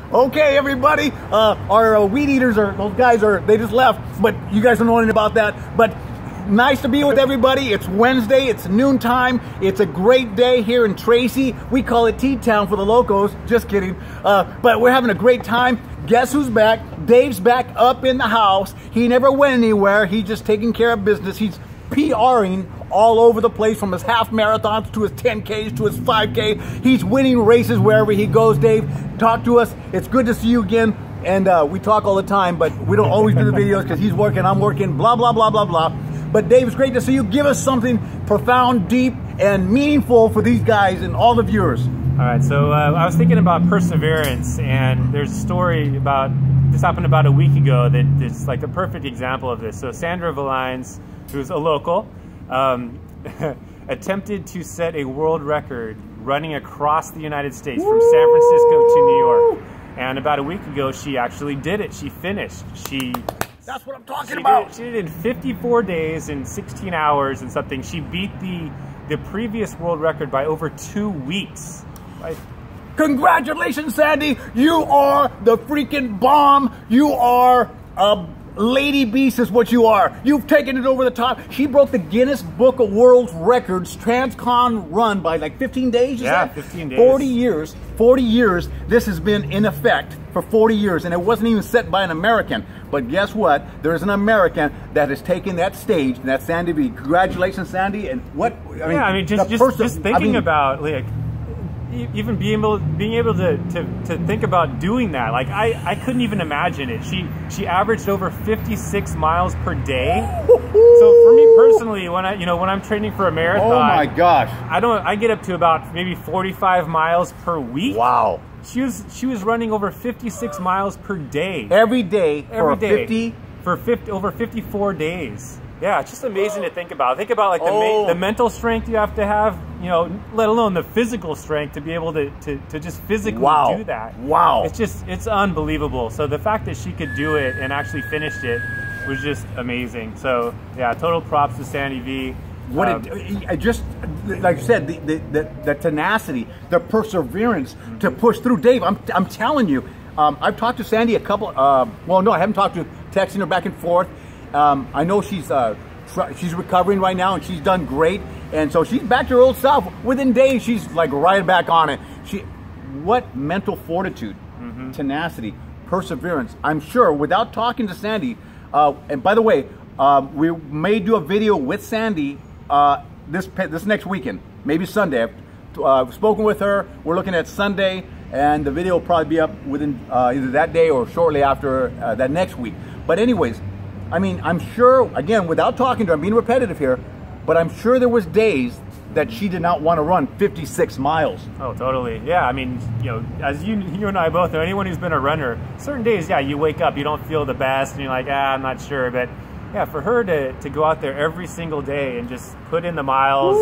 Okay, everybody. Our weed eaters those guys they just left, but you guys don't know anything about that. But nice to be with everybody. It's Wednesday. It's noontime. It's a great day here in Tracy. We call it T-Town for the locals. Just kidding. But we're having a great time. Guess who's back? Dave's back up in the house. He never went anywhere. He's just taking care of business. He's PRing all over the place, from his half marathons to his 10Ks to his 5K. He's winning races wherever he goes. Dave, talk to us. It's good to see you again. And we talk all the time, but we don't always do the videos because he's working, I'm working, blah, blah, blah, blah, blah. But Dave, it's great to see you. Give us something profound, deep, and meaningful for these guys and all the viewers. All right, so I was thinking about perseverance, and there's a story about, this happened about a week ago that is like a perfect example of this. So Sandra Valines, who's a local, attempted to set a world record running across the United States from San Francisco to New York. And about a week ago, she actually did it. She finished. That's what I'm talking about. She did it in 54 days and 16 hours and something. She beat the previous world record by over 2 weeks. Congratulations, Sandy. You are the freaking bomb. You are a lady beast is what you are. You've taken it over the top. She broke the Guinness Book of World Records Transcon run by like 15 days. Yeah, 15 days. 40 years. 40 years. This has been in effect for 40 years, and it wasn't even set by an American. But guess what? There's an American that has taken that stage, and that's Sandy V. Congratulations, Sandy. And what? I mean, just thinking about like, even being able to think about doing that, like I couldn't even imagine it. She averaged over 56 miles per day. So for me personally, when I'm training for a marathon, oh my gosh, I get up to about maybe 45 miles per week. Wow. She was running over 56 miles per day. Every day Every for day. Over 54 days. Yeah, it's just amazing to think about. Think about like the mental strength you have to have, let alone the physical strength to be able to just physically do that. Wow. It's unbelievable. So the fact that she could do it and actually finished it was just amazing. So yeah, total props to Sandy V. Just like you said, the tenacity, the perseverance to push through. Dave, I'm telling you, I've talked to Sandy a couple. Well, no, I haven't talked to her, texting her back and forth. I know she's recovering right now, and she's done great, and so she's back to her old self. Within days, she's like right back on it. What mental fortitude, tenacity, perseverance. I'm sure without talking to Sandy. And by the way, we may do a video with Sandy this next weekend, maybe Sunday. I've spoken with her. We're looking at Sunday, and the video will probably be up within either that day or shortly after that next week. But anyways, I mean, I'm sure, again, without talking to her, I'm being repetitive here, but I'm sure there was days that she did not want to run 56 miles. Oh, totally. Yeah, I mean, as you and I both know, anyone who's been a runner, certain days, yeah, you wake up, you don't feel the best, and you're like, I'm not sure. But yeah, for her to go out there every single day and just put in the miles,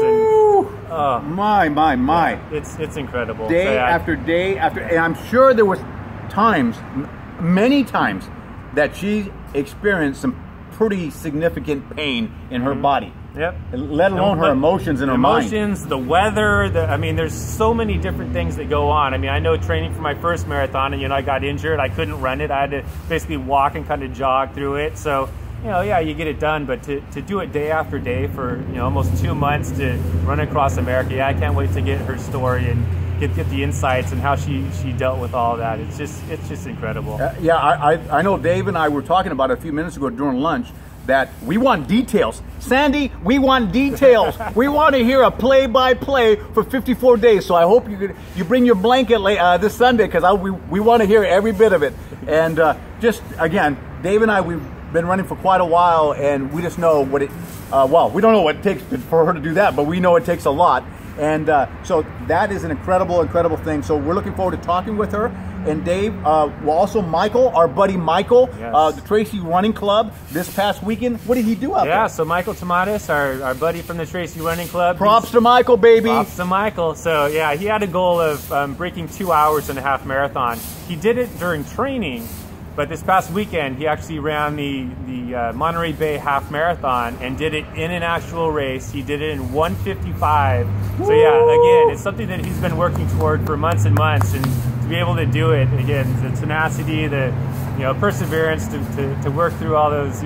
and my. Yeah, it's incredible. Day after day after, and I'm sure there was times, many times, that she experienced some pretty significant pain in her body. Yep. Let alone her emotions and her mind. Emotions, the weather, I mean, there's so many different things that go on. I mean, I know training for my first marathon, and I got injured. I couldn't run it. I had to basically walk and kind of jog through it. So, yeah, you get it done, but to do it day after day for, almost 2 months to run across America, yeah, I can't wait to get her story and get the insights and how she dealt with all that. It's just incredible. Yeah, I know Dave and I were talking about it a few minutes ago during lunch, that we want details. Sandy, we want details. We want to hear a play-by-play for 54 days. So I hope you bring your blanket this Sunday, because we want to hear every bit of it. And just, again, Dave and I, we've been running for quite a while, and we just know what well, we don't know what it takes for her to do that, but we know it takes a lot. And so that is an incredible thing. So we're looking forward to talking with her. And Dave, well, also Michael, our buddy Michael, the Tracy Running Club, this past weekend. What did he do out there? Yeah, so Michael Tomatis, our buddy from the Tracy Running Club. Props to Michael, baby. Props to Michael. So yeah, he had a goal of breaking 2 hours in a half marathon. He did it during training, but this past weekend he actually ran the Monterey Bay Half Marathon and did it in an actual race. He did it in 1:55. So yeah, again, it's something that he's been working toward for months and months, and to to be able to do it again, the tenacity, the perseverance to work through all those,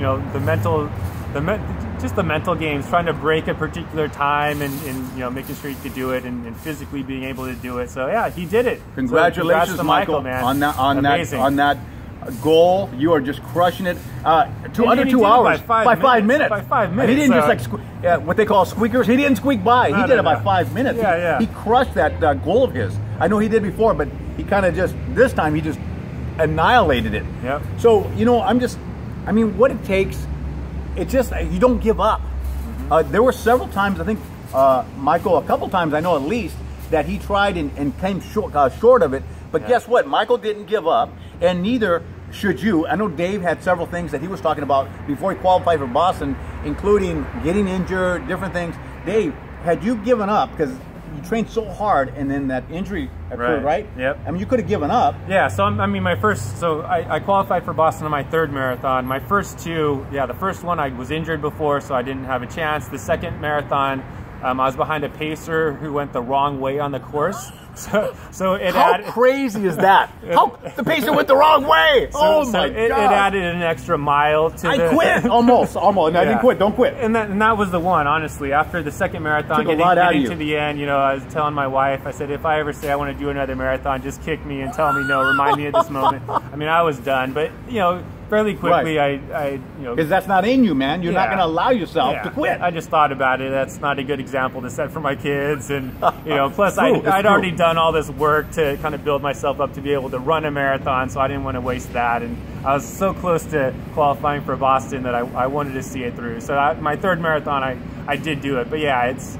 just the mental games, trying to break a particular time and making sure you could do it and physically being able to do it. So yeah, he did it. Congratulations, so Michael, man. on that goal. You are just crushing it. Under 2 hours by 5 minutes. By 5 minutes. He didn't just like what they call squeakers. He didn't squeak by. He did it by 5 minutes. Yeah, he crushed that goal of his. I know he did before, but he kind of just this time he just annihilated it. Yep. So what it takes. It's just you don't give up. There were several times, I think Michael, a couple times I know at least, that he tried and came short of it. But guess what? Michael didn't give up, and neither should you. I know Dave had several things that he was talking about before he qualified for Boston, including getting injured, different things. Dave, had you given up, because you trained so hard and then that injury occurred, right? Yep. I mean, you could have given up. Yeah, so I qualified for Boston on my third marathon. My first two, the first one I was injured before, so I didn't have a chance. The second marathon, I was behind a pacer who went the wrong way on the course. So it How crazy is that? How the pacer went the wrong way? My God! It added an extra mile to I quit almost. No, I didn't quit. Don't quit. And that was the one. Honestly, after the second marathon, getting to the end, I was telling my wife, I said, if I ever say I want to do another marathon, just kick me and tell me no. Remind me of this moment. I mean, I was done, but fairly quickly, right. Because that's not in you, man. You're not going to allow yourself to quit. I just thought about it. That's not a good example to set for my kids, and plus I'd already done all this work to kind of build myself up to be able to run a marathon, so I didn't want to waste that. And I was so close to qualifying for Boston that I wanted to see it through. So my third marathon, I did do it. But yeah, it's.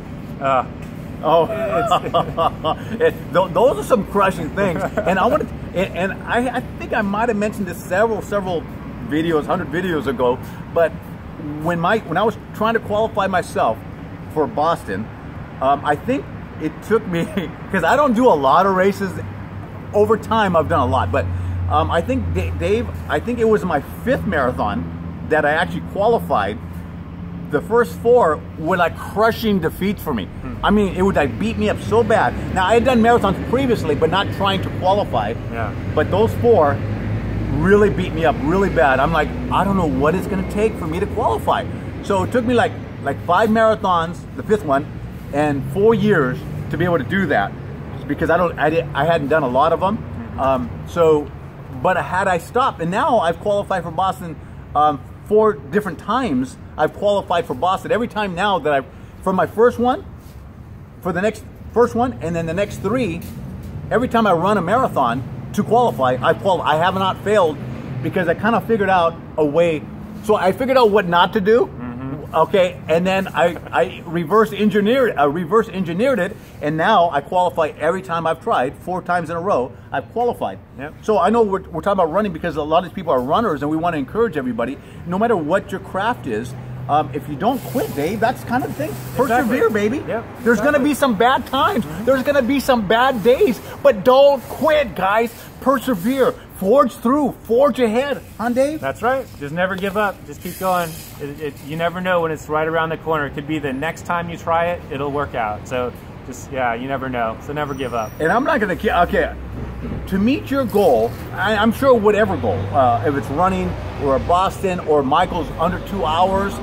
Those are some crushing things, and I think I might have mentioned this several videos, 100 videos ago. But when I was trying to qualify myself for Boston, I think it took me, because I don't do a lot of races. Over time, I've done a lot, but I think Dave, I think it was my 5th marathon that I actually qualified. The first 4 were like crushing defeats for me. I mean, it would like beat me up so bad. Now, I had done marathons previously, but not trying to qualify. Yeah. But those 4 really beat me up really bad. I'm like, I don't know what it's going to take for me to qualify. So it took me like 5 marathons, the 5th one, and 4 years to be able to do that, because I hadn't done a lot of them. But had I stopped, and now I've qualified for Boston 4 different times. I've qualified for Boston every time now that from my first one, for the next first one, and then the next 3, every time I run a marathon to qualify, I have not failed, because I kind of figured out a way. So I figured out what not to do. Okay, and then I reverse engineered it, and now I qualify every time I've tried. 4 times in a row, I've qualified. Yep. So I know we're talking about running because a lot of these people are runners, and we want to encourage everybody, no matter what your craft is, if you don't quit, Dave, that's kind of the thing. Persevere, baby. Yep, There's going to be some bad times. There's going to be some bad days, but don't quit, guys. Persevere. Forge through. Forge ahead. Huh, Dave? That's right. Just never give up. Just keep going. You never know when it's right around the corner. It could be the next time you try it, it'll work out. So you never know. So never give up. And I'm not going to... Okay. To meet your goal, I'm sure whatever goal, if it's running or Boston or Michael's under 2 hours,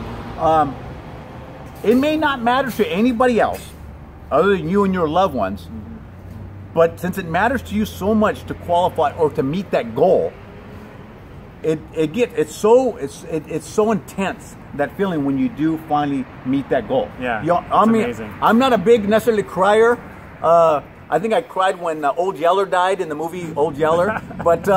it may not matter to anybody else other than you and your loved ones. But since it matters to you so much to qualify or to meet that goal, it's so intense, that feeling when you do finally meet that goal. Yeah, amazing. I'm not a big necessarily crier. I think I cried when Old Yeller died in the movie Old Yeller, but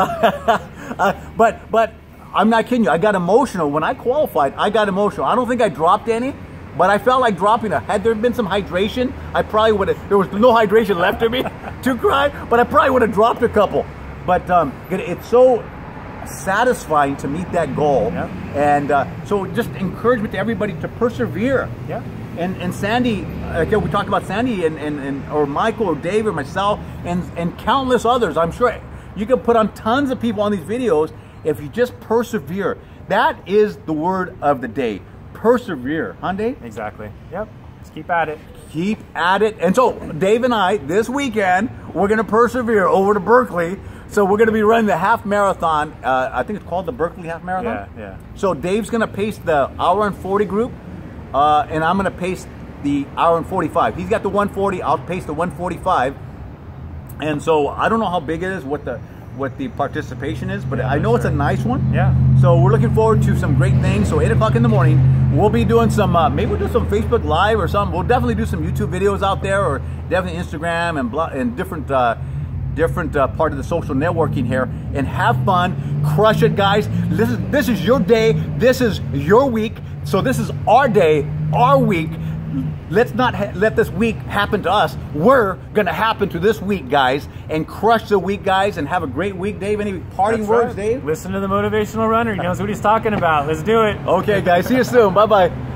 I'm not kidding you. I got emotional when I qualified. I got emotional. I don't think I dropped any, but I felt like dropping. Had there been some hydration, I probably would have. There was no hydration left of me to cry, but I probably would have dropped a couple. But it's so satisfying to meet that goal, and so just encouragement to everybody to persevere. Yeah. And Sandy, okay, we talked about Sandy or Michael or Dave or myself and countless others. I'm sure you can put on tons of people on these videos if you just persevere. That is the word of the day. Persevere, huh, Dave? Exactly. Yep. Just keep at it. keep at it. And so Dave and I, this weekend, we're going to persevere over to Berkeley. So we're going to be running the half marathon. I think it's called the Berkeley Half Marathon. Yeah. So Dave's going to pace the hour and 40 group, and I'm going to pace the hour and 45. He's got the 140. I'll pace the 145. And so I don't know how big it is, what the participation is, but I know it's a nice one. Yeah. So we're looking forward to some great things. So 8 o'clock in the morning, we'll be doing some, maybe we'll do some Facebook Live or something. We'll definitely do some YouTube videos out there, or definitely Instagram and different part of the social networking here, and have fun, crush it, guys. This is your day. This is your week. So this is our day, our week. Let's not let this week happen to us. We're going to happen to this week, guys, and crush the week, guys, and have a great week. Dave, any parting words, Dave? Listen to the motivational runner. He knows what he's talking about. Let's do it. Okay, guys. See you soon. Bye-bye.